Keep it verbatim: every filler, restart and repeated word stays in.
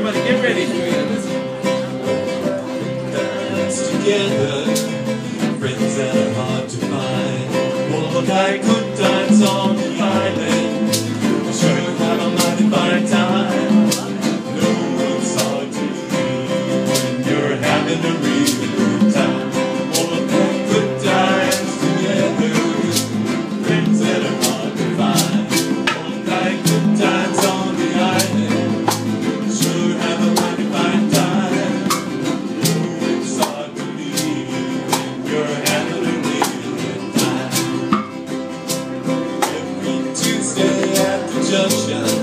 Everybody get ready. Dance together, friends that are hard to find. Well, look, I could dance on the island. I'm sure you'll have a mighty fine time. No, it's hard to believe when you're having a really good time. Well, look, I could dance together, friends that are hard to find. Well, look, I could dance on the island. I'm sure you'll have a mighty fine time. No, it's hard to believe when you're having a really good time. Every Tuesday after Junction,